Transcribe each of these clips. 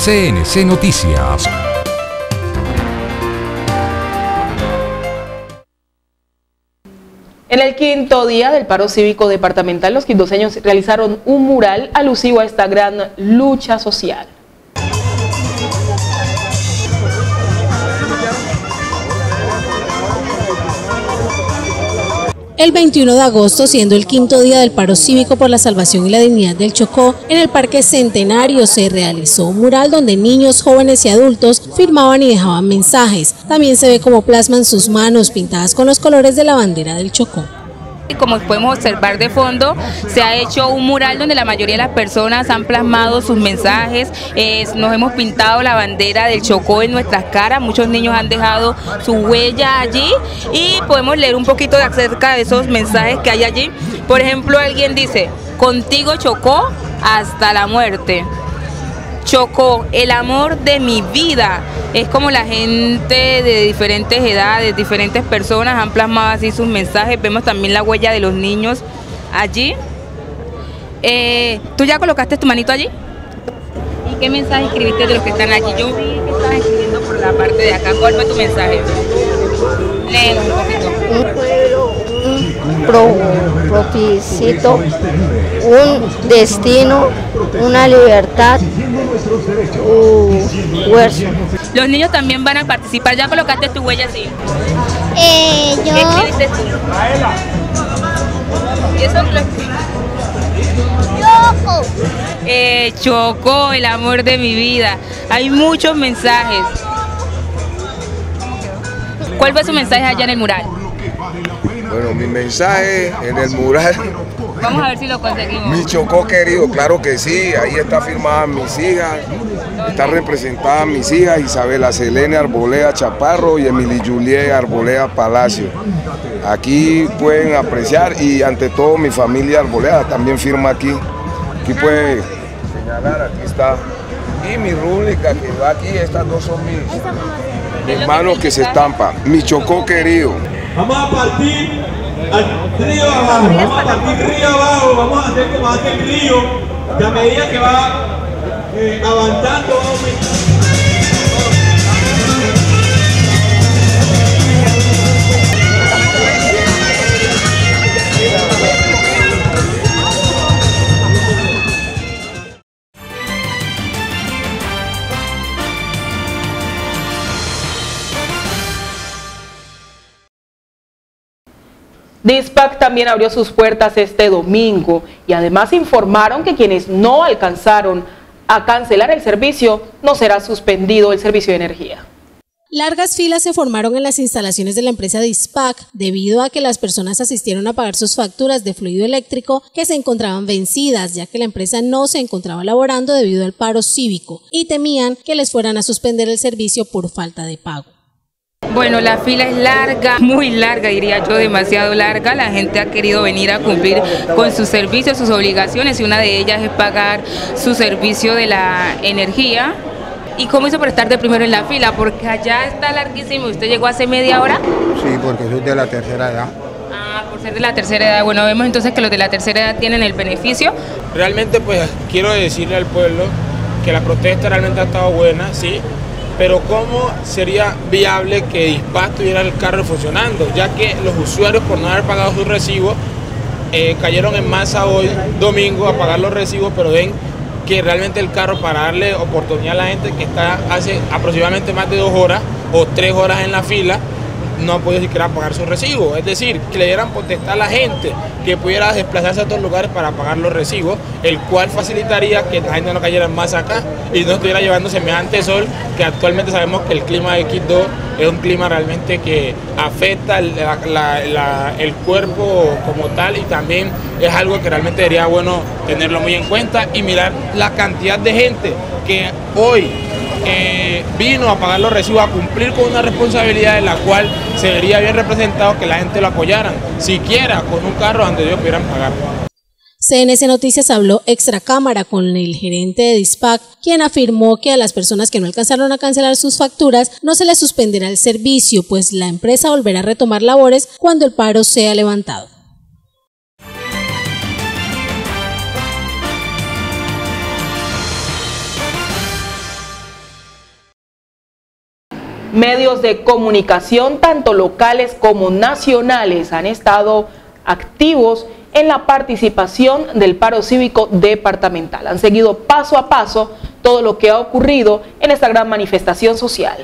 CNC Noticias. En el quinto día del paro cívico departamental, los quindoseños realizaron un mural alusivo a esta gran lucha social. El 21 de agosto, siendo el quinto día del paro cívico por la salvación y la dignidad del Chocó, en el Parque Centenario se realizó un mural donde niños, jóvenes y adultos firmaban y dejaban mensajes. También se ve cómo plasman sus manos pintadas con los colores de la bandera del Chocó. Como podemos observar de fondo, se ha hecho un mural donde la mayoría de las personas han plasmado sus mensajes, nos hemos pintado la bandera del Chocó en nuestras caras, muchos niños han dejado su huella allí y podemos leer un poquito acerca de esos mensajes que hay allí. Por ejemplo, alguien dice, contigo Chocó hasta la muerte. Chocó, el amor de mi vida. Es como la gente de diferentes edades, diferentes personas han plasmado así sus mensajes. Vemos también la huella de los niños allí. ¿Tú ya colocaste tu manito allí? ¿Y qué mensaje escribiste de los que están allí? Yo vi que estabas escribiendo por la parte de acá. ¿Cuál fue tu mensaje? Léenos un poquito. Un propósito, un destino, una libertad, huerzo. Los niños también van a participar. ¿Ya colocaste tu huella así? Yo. ¿Qué escribiste tú? ¿Y eso lo escribiste? Chocó, el amor de mi vida. Hay muchos mensajes. ¿Cuál fue su mensaje allá en el mural? Bueno, mi mensaje en el mural. Vamos a ver si lo conseguimos. Mi Chocó querido, claro que sí, ahí está firmada mis hijas, está representada mis hijas, Isabela Selene Arboleda Chaparro y Emily Juliet Arboleda Palacio. Aquí pueden apreciar y ante todo mi familia Arboleda también firma aquí. Aquí puede señalar, aquí está. Y mi rúbrica que va aquí, estas dos son mis manos que se estampan. Mi Chocó querido. Vamos a partir al río abajo, vamos a partir río abajo, vamos a hacer como hace el río, que a medida que va avanzando, va aumentando. Dispac también abrió sus puertas este domingo y además informaron que quienes no alcanzaron a cancelar el servicio no será suspendido el servicio de energía. Largas filas se formaron en las instalaciones de la empresa Dispac debido a que las personas asistieron a pagar sus facturas de fluido eléctrico que se encontraban vencidas, ya que la empresa no se encontraba laborando debido al paro cívico y temían que les fueran a suspender el servicio por falta de pago. Bueno, la fila es larga, muy larga diría yo, demasiado larga. La gente ha querido venir a cumplir con sus servicios, sus obligaciones, y una de ellas es pagar su servicio de la energía. ¿Y cómo hizo para estar de primero en la fila? Porque allá está larguísimo. ¿Usted llegó hace media hora? Sí, porque soy de la tercera edad. Ah, por ser de la tercera edad. Bueno, vemos entonces que los de la tercera edad tienen el beneficio. Realmente, pues, quiero decirle al pueblo que la protesta realmente ha estado buena, sí. Pero ¿cómo sería viable que Dispac tuviera el carro funcionando? Ya que los usuarios, por no haber pagado sus recibos, cayeron en masa hoy, domingo, a pagar los recibos, pero ven que realmente el carro, para darle oportunidad a la gente que está hace aproximadamente más de 2 horas o 3 horas en la fila, no ha podido siquiera pagar su recibo. Es decir, que le dieran potestad a la gente que pudiera desplazarse a otros lugares para pagar los recibos, el cual facilitaría que la gente no cayera más acá y no estuviera llevando semejante sol, que actualmente sabemos que el clima de Quito es un clima realmente que afecta el cuerpo como tal, y también es algo que realmente sería bueno tenerlo muy en cuenta y mirar la cantidad de gente que hoy vino a pagar los recibos, a cumplir con una responsabilidad en la cual se vería bien representado que la gente lo apoyaran, siquiera con un carro donde ellos pudieran pagar. CNC Noticias habló extra cámara con el gerente de Dispac, quien afirmó que a las personas que no alcanzaron a cancelar sus facturas no se les suspenderá el servicio, pues la empresa volverá a retomar labores cuando el paro sea levantado. Medios de comunicación, tanto locales como nacionales, han estado activos en la participación del paro cívico departamental. Han seguido paso a paso todo lo que ha ocurrido en esta gran manifestación social.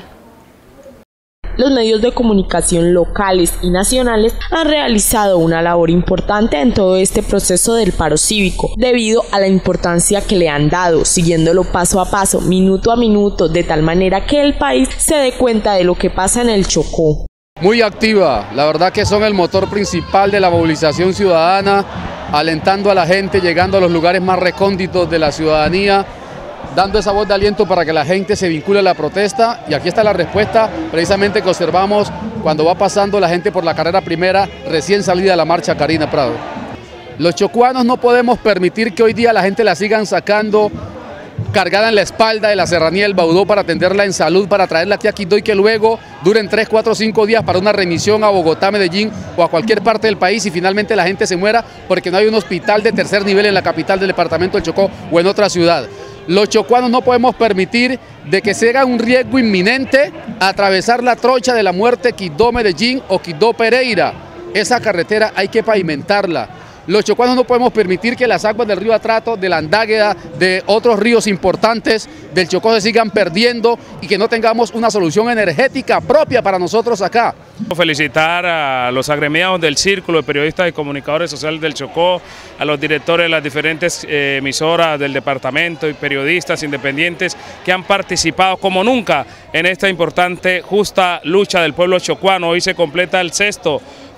Los medios de comunicación locales y nacionales han realizado una labor importante en todo este proceso del paro cívico, debido a la importancia que le han dado, siguiéndolo paso a paso, minuto a minuto, de tal manera que el país se dé cuenta de lo que pasa en el Chocó. Muy activa, la verdad que son el motor principal de la movilización ciudadana, alentando a la gente, llegando a los lugares más recónditos de la ciudadanía, dando esa voz de aliento para que la gente se vincule a la protesta. Y aquí está la respuesta precisamente que observamos cuando va pasando la gente por la carrera primera, recién salida de la marcha Karina Prado. Los chocuanos no podemos permitir que hoy día la gente la sigan sacando cargada en la espalda de la serranía del Baudó para atenderla en salud, para traerla aquí a Quibdó y que luego duren 3, 4, 5 días para una remisión a Bogotá, Medellín o a cualquier parte del país y finalmente la gente se muera porque no hay un hospital de tercer nivel en la capital del departamento del Chocó o en otra ciudad. Los chocuanos no podemos permitir de que se haga un riesgo inminente a atravesar la trocha de la muerte Quibdó-Medellín o Quibdó-Pereira. Esa carretera hay que pavimentarla. Los chocuanos no podemos permitir que las aguas del río Atrato, de la Andágueda, de otros ríos importantes del Chocó se sigan perdiendo y que no tengamos una solución energética propia para nosotros acá. Felicitar a los agremiados del Círculo de Periodistas y Comunicadores Sociales del Chocó, a los directores de las diferentes emisoras del departamento y periodistas independientes que han participado como nunca en esta importante, justa lucha del pueblo chocuano. Hoy se completa el 6º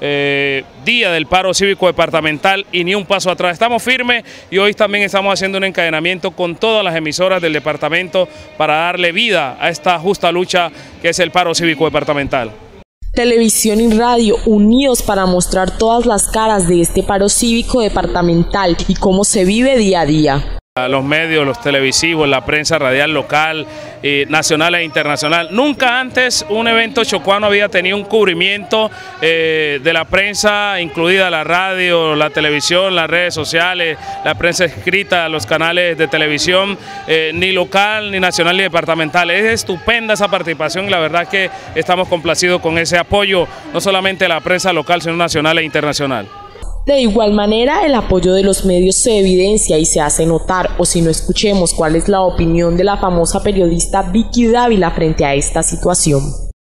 día del paro cívico departamental y ni un paso atrás. Estamos firmes y hoy también estamos haciendo un encadenamiento con todas las emisoras del departamento para darle vida a esta justa lucha que es el paro cívico departamental. Televisión y radio unidos para mostrar todas las caras de este paro cívico departamental y cómo se vive día a día. Los medios, los televisivos, la prensa radial local, nacional e internacional. Nunca antes un evento chocuano había tenido un cubrimiento de la prensa, incluida la radio, la televisión, las redes sociales, la prensa escrita, los canales de televisión, ni local, ni nacional, ni departamental. Es estupenda esa participación y la verdad que estamos complacidos con ese apoyo, no solamente de la prensa local, sino nacional e internacional. De igual manera, el apoyo de los medios se evidencia y se hace notar, o si no, escuchemos cuál es la opinión de la famosa periodista Vicky Dávila frente a esta situación.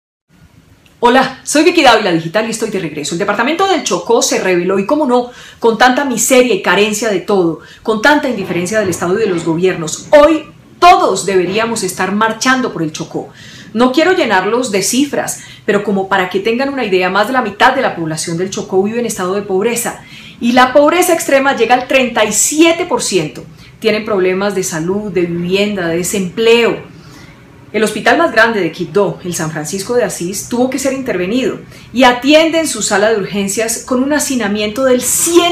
Hola, soy Vicky Dávila Digital y estoy de regreso. El departamento del Chocó se reveló y, cómo no, con tanta miseria y carencia de todo, con tanta indiferencia del Estado y de los gobiernos. Hoy todos deberíamos estar marchando por el Chocó. No quiero llenarlos de cifras, pero como para que tengan una idea, más de la mitad de la población del Chocó vive en estado de pobreza y la pobreza extrema llega al 37%. Tienen problemas de salud, de vivienda, de desempleo. El hospital más grande de Quibdó, el San Francisco de Asís, tuvo que ser intervenido y atiende en su sala de urgencias con un hacinamiento del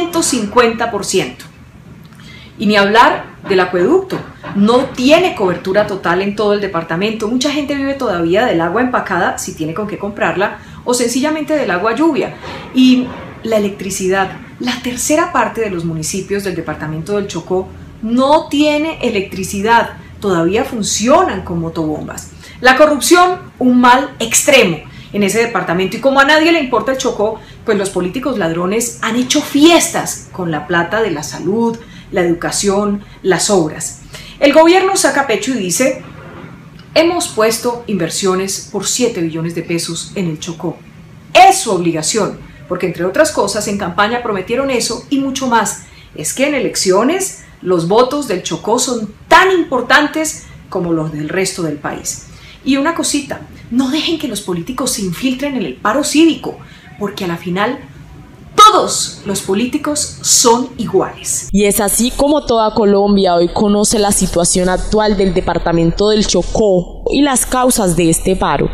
150%. Y ni hablar del acueducto, no tiene cobertura total en todo el departamento. Mucha gente vive todavía del agua empacada, si tiene con qué comprarla, o sencillamente del agua lluvia. Y la electricidad, la tercera parte de los municipios del departamento del Chocó no tiene electricidad, todavía funcionan con motobombas. La corrupción, un mal extremo en ese departamento, y como a nadie le importa el Chocó, pues los políticos ladrones han hecho fiestas con la plata de la salud, la educación, las obras. El gobierno saca pecho y dice: hemos puesto inversiones por 7 billones de pesos en el Chocó. Es su obligación, porque entre otras cosas en campaña prometieron eso y mucho más. Es que en elecciones los votos del Chocó son tan importantes como los del resto del país. Y una cosita, no dejen que los políticos se infiltren en el paro cívico, porque a la final todos los políticos son iguales. Y es así como toda Colombia hoy conoce la situación actual del departamento del Chocó y las causas de este paro.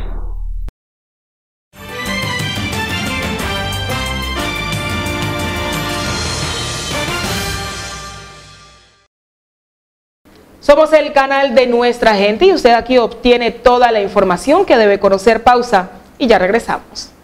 Somos el canal de nuestra gente y usted aquí obtiene toda la información que debe conocer. Pausa y ya regresamos.